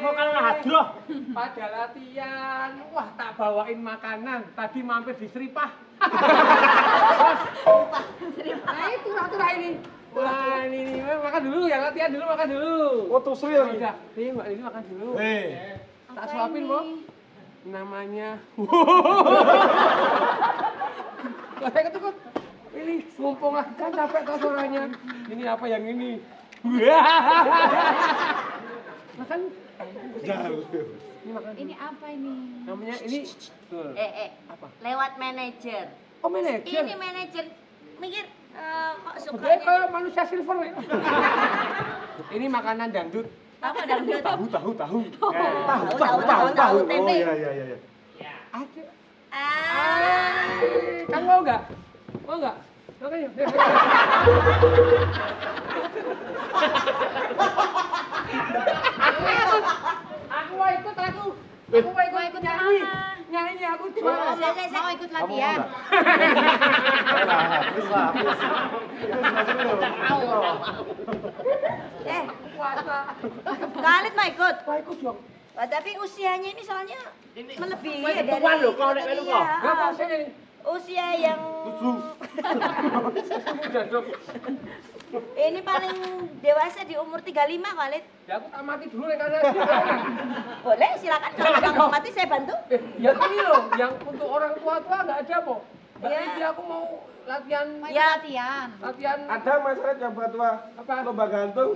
vokal hadroh. Pada latihan, wah tak bawain makanan. Tadi mampir di Seripah. Nah itu turah ini. Wah ini makan dulu ya, latihan dulu, makan dulu. Oh tuh sri ya? Udah, ini mbak ini makan dulu. Tak suapin kok. Namanya. Saya ketukut. Ini mumpung lah kan capek tau suaranya. Ini apa yang ini? Makan. Jauh. Ini makan. Ini apa ini? Namanya ini. Apa? Lewat manajer. Oh manajer. Ini manajer. Mikir kok Oke, sukanya kayak manusia silver ya. Ini makanan dangdut. apa dangdut? Tahu. Tahu Oh tempe. iya. Ada. Ah. Kan mau nggak? Mau nggak? Makanya. Aku mau ikut aku. Aku mau ikut nyanyi. Nyanyi aku juara. Mau ikut latihan? Khalid mau ikut. Mau ikut dong. Wah, tapi usianya ini soalnya melebihi Kowe ya dari ketuan lho, kau nek melu kok. iya. Berapa usianya ini? Usia yang Udah dong. ini paling dewasa di umur 35 Khalid. Ya aku tak mati dulu nih karena Boleh silakan kalau kamu mati saya bantu. ya ini loh, yang untuk orang tua-tua nggak ada kok. Mbak Ya. Lydia aku mau latihan. Mau Ya. ikut latihan? Latihan. Ada masalah coba tua. Apa? Lomba gantung.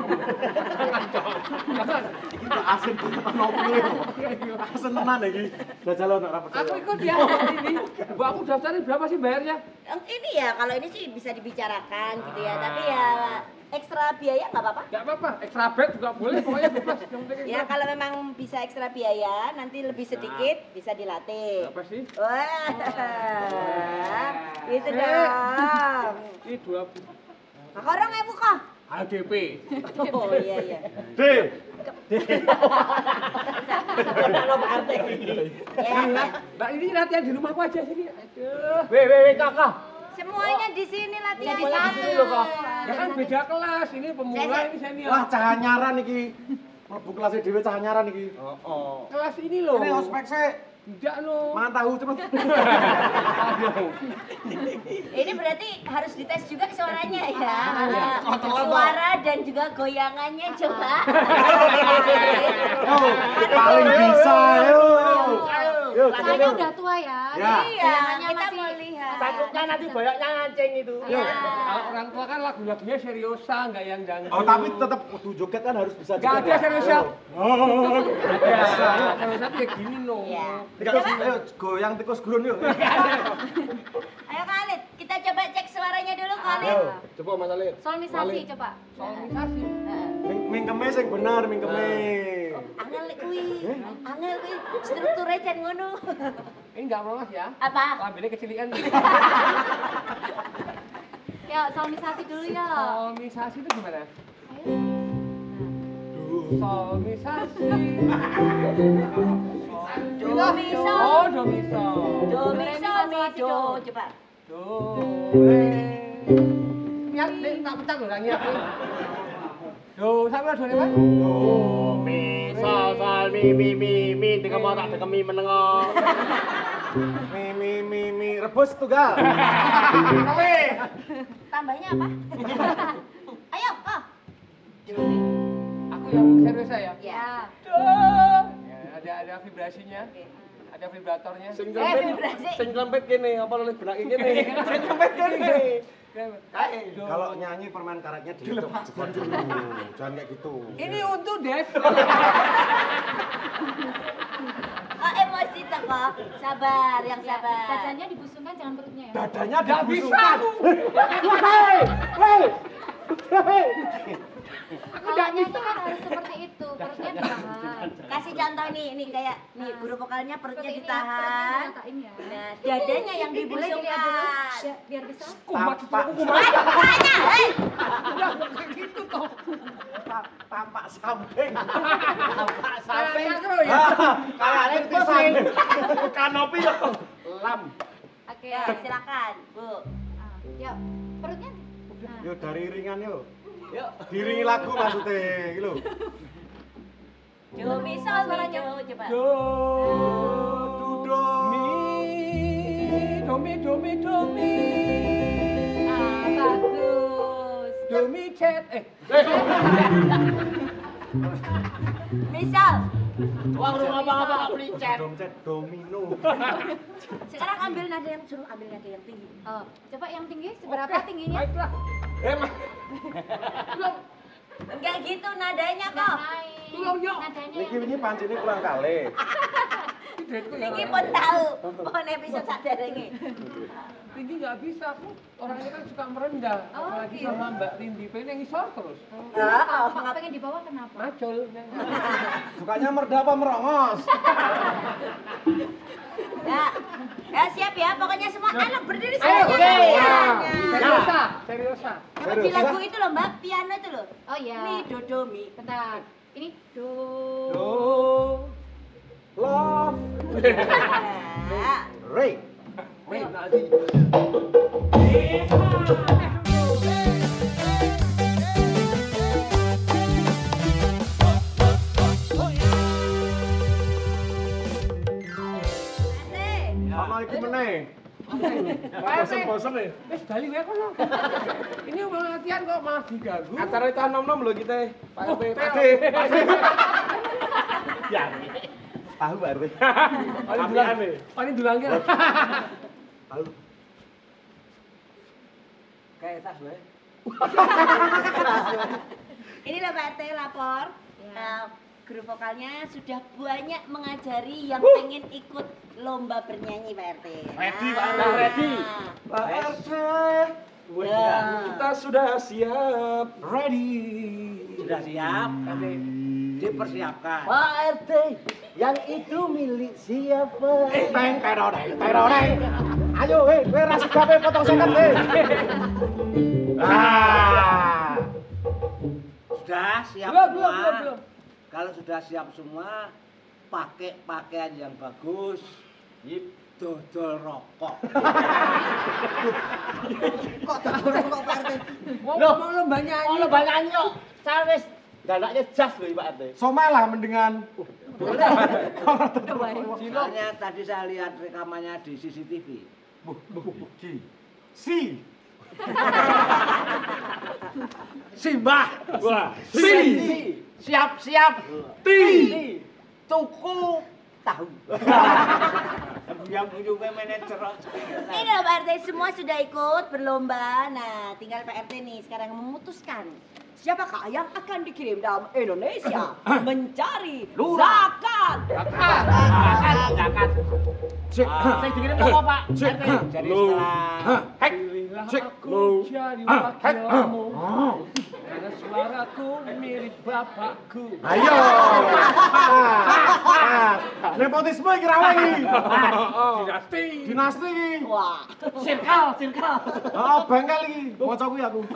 Jangan. Kita asin tenan nopi. Asin tenan iki. Jajal ono rapat. Aku ikut ya ini. Bu aku daftarin berapa sih bayarnya? Ini ya kalau ini sih bisa dibicarakan gitu ya, tapi ya ekstra biaya nggak apa-apa. Nggak apa-apa, extra bed juga boleh, pokoknya bebas. Yang penting Ya kalau memang bisa ekstra biaya, nanti lebih sedikit bisa dilatih. apa sih? Wah, gitu dong. Ini 2 Nah, orang ibu kok? HDP. Oh iya. D. Ya. Mbak ini latihan di rumahku aja sini. Aduh. Weh, kakak. Semuanya di sini latihan. Jadi satu lho, kok. Ya kan beda kelas, ini pemula, ini senior. Wah, cah nyaran iki. Mlebu kelas dhewe cah nyaran iki. Oh. Kelas ini loh. Ini ospek sik. Tidak loh. Mangan tahu cepet. Ini berarti harus dites juga suaranya ya. Kontrol, Suara dan juga goyangannya coba. Yo, paling bisa yo. Yo, Soalnya udah tua ya. Ya. Iya, Goyangannya kita masih- mau lihat. Takutnya nanti banyak ngancing itu. Iya. Kalau orang tua kan lagu-lagunya seriosa, nggak yang dangdut. Oh, tapi tetap kudu joget kan harus bisa Nggak joget. ada seriosa. Oh. Ya, seriosa tuh ya gini loh. Iya. Tikus, ayo goyang tikus gurun yuk. Ayo Khalid, kita coba cek suaranya dulu Khalid. Ayo, coba Mas Alid. Solmisasi coba. Solisasi. Mingkeme sing bener, mingkeme. Angel kuwi. Angel kuwi strukturnya jan ngono. Ini nggak melas ya. Apa? Ambilnya kecilian. Ya, solmisasi dulu ya. Solmisasi itu gimana? Ayo. Solmisasi. Do, mi, sol. Oh, do mi sol. Do mi sol mi do. Coba. Do, re. Niat deh, tak pecah loh orangnya. Do, sama do, re, Mas? Do, mi, sol, mi, dengan mau tak dekemi menengok. Mi, rebus tunggal. Tambahnya apa? Ayo, kok. Aku yang serius ya. Ya. Do. Ya, ada vibrasinya. Ada vibratornya. Sing vibrasi. klempet kene, apa oleh benak kene. Sing klempet kene. Kalau nyanyi permain karetnya dilepas dulu. Jangan kayak gitu. Ini untuk Des. Oh, emosi toh kok. Sabar, yang sabar. Dadanya dibusungkan, jangan perutnya ya. Dadanya Nggak bisa dibusungkan. aku. Kalau nyanyi kan harus seperti itu, perutnya ditahan. Kasih contoh nih, ini kayak nih guru vokalnya perutnya Seperti ini ya, perutnya ditahan. dinatain ya. Nah, dadanya yang Boleh dilihat dulu, dibusungkan. biar bisa. Kumat itu aku kumat. Makanya, hei. Udah kayak gitu toh. Tampak samping. Samping ya. Kayak tisan. Kanopi yo. Lam. Oke. Ya, silakan, Bu. Yuk, perutnya. Nah. Yo dari ringan yo. Yuk, diringi lagu maksudnya iki lho. Do mi sol mi do coba. Do, Do. do mi. Ah, bagus. Do mi cet. Misal, Uang rumah apa-apa nggak beli cat. Domcet domino. sekarang ambil nada yang suruh ambil nada yang tinggi. Oh, coba yang tinggi seberapa tingginya? Baiklah. Belum. Enggak gitu nadanya Nggak kok. naik. Tolong, Nyok. Nadanya Niki yang- ini pancene kurang kali. Ini pun tahu. Pon episode sadarenge. Tinggi nggak bisa, Bu. Orangnya kan suka merendah. Oh, Apalagi gitu. sama Mbak Tindi. Pengen yang isor terus. Heeh. Mak pengen dibawa kenapa? Macul. Sukanya merda apa merongos? Ya, siap ya. Pokoknya semua anak berdiri Ayo, semuanya. oke. Semuanya. Seriosa. Apa di lagu itu loh Mbak, piano itu loh. Oh iya. Mi do do mi. Bentar. Ini do. Do. Love. Nah, Ray. Wait, lagi. Sama iki meneh. Bosen-bosen nih. Wes bali wae kono. Ini mau latihan kok malah diganggu. Acara itu nom-nom lho kita. Pak RT. Pak Pak RT. Ya. Tahu Pak RT. Paling dulang. Paling dulangnya. Tahu. Kayak tas wae. ini loh Pak RT lapor. Ya. Guru vokalnya sudah banyak mengajari yang pengen ikut lomba bernyanyi Pak RT. Ready, Pak RT, Nah. ready. Pak RT. Ya. Kita sudah siap. Ready. Sudah siap? Dipersiapkan. Pak RT, yang itu milik siapa? Teng teroreng. Ayo, kowe ra sigape potong seket, Ah. Sudah siap Belum, semua? belum. Kalau sudah siap semua, pakai pakaian yang bagus. Dodol rokok. Kok tak kok Pak RT? Mau Loh. mau lomba nyanyi. Oh, lo banyak yuk. Saya wis galaknya jas lho Pak RT. Somalah mendingan. Soalnya tadi saya lihat rekamannya di CCTV. Si. Simbah. Wah. Siap-siap. Tuku tahu. Yang punya manajer. Ini loh Pak RT, semua sudah ikut berlomba. Nah, tinggal Pak RT nih sekarang memutuskan siapakah yang akan dikirim dalam Indonesia mencari zakat. Zakat. Saya dikirim apa Pak? RT. Jadi setelah Pilihlah aku jadi wakilmu. Karena suaraku mirip bapakku. Ayo. Nepotisme iki ra lagi. Dinasti. Dinasti iki. Wah, Circle. Oh, bengkel iki. Maca kuwi aku.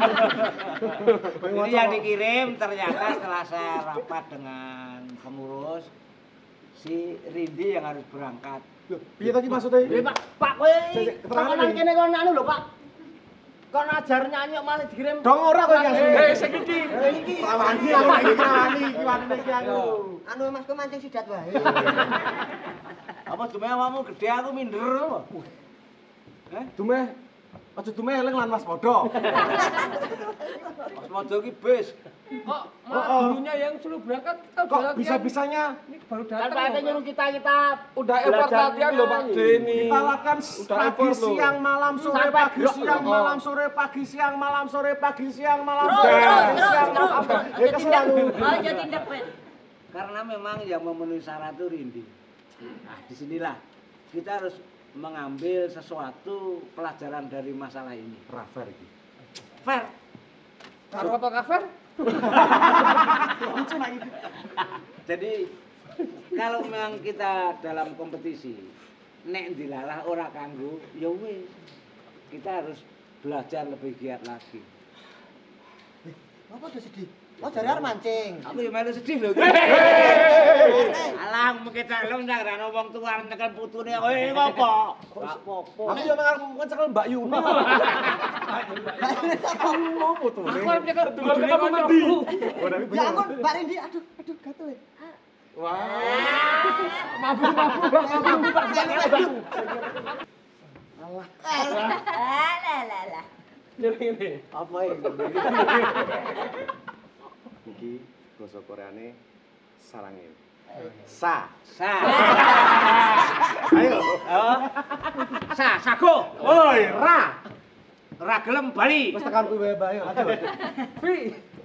ini yang dikirim ternyata setelah saya rapat dengan pengurus si Rindi yang harus berangkat. Loh, piye tadi maksudnya? Pak kowe keterangan nang iki. kene kon anu lho Pak. Kon ajar nyanyi kok malah dikirim. Dong ora kowe iki asli. Sing iki. Iki rawani aku iki rawani iki wanine iki aku. anu Mas mancing sidat wae. Apa cuma kamu gede aku minder apa? Dumeh. Aja dumeh eleng lan Mas Podo. Mas Mojo ki bis. Kok malah gurunya yang suruh berangkat kita udah Kok latihan. bisa-bisanya Ini baru Kan datang. Pak RT loh, nyuruh Pak. kita Udah effort belajar latihan loh Pak nyanyi. Denny. kita lakukan Udah pagi effort loh. siang malam sore Sampai pagi grok siang loh. malam sore pagi siang malam sore pagi siang malam Terus, sore terus, pagi siang terus, malam terus. sore. Ya kesel aku. Oh, jadi tindak Ben. Karena memang yang memenuhi syarat itu Rindi. Nah, disinilah kita harus mengambil sesuatu pelajaran dari masalah ini. Rafer iki. Fair. Karo apa cover? Lucu nak iki. Jadi kalau memang kita dalam kompetisi nek dilalah ora kanggo ya wis. Kita harus belajar lebih giat lagi. Apa udah sedih? Oh jare arep mancing. Aku yo melu sedih lho. Alah mengke cak lho ndak ana wong tuwa nyekel putune. Ngopo? Gak apa-apa. Aku yo mengarep ngecekel Mbak Yuni. Ngopo to? Aku arep nyekel Tukar ketemu Mendi. Ya ampun, Mbak Rendi, aduh gatel. Wah. Mabuk. Alah. Ini. Apa ini? Iki basa Koreane sarangin. Sa. Ayo. Sago. Woi, ra. Ora gelem bali. Wis tekan kuwi wae, Mbak. Ayo. Fi.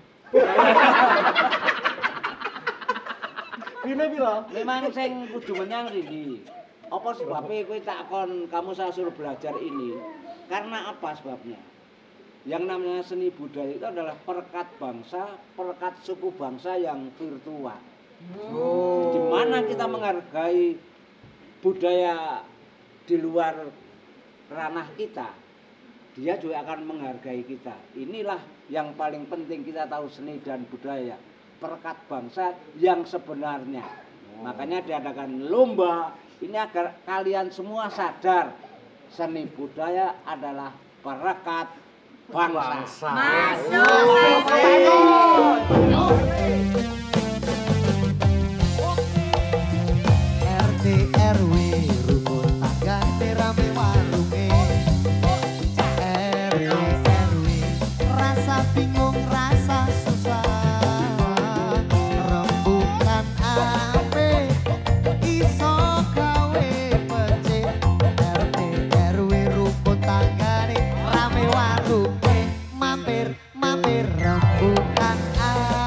Pine pira? Memang sing kudu menyang Rindi. Apa sebabnya kowe takon kamu saya suruh belajar ini? Karena apa sebabnya? Yang namanya seni budaya itu adalah perekat bangsa, perekat suku bangsa yang virtual. Di mana kita menghargai budaya di luar ranah kita, dia juga akan menghargai kita. Inilah yang paling penting kita tahu seni dan budaya, perekat bangsa yang sebenarnya. Makanya diadakan lomba ini agar kalian semua sadar seni budaya adalah perekat bangsa. RT RW rukun tangga rame warunge. RT RW rasa bingung rasa susah. Rembukan ape iso gawe pecik. RT RW rukun tanggane rame warunge. Mampir rembukan ape.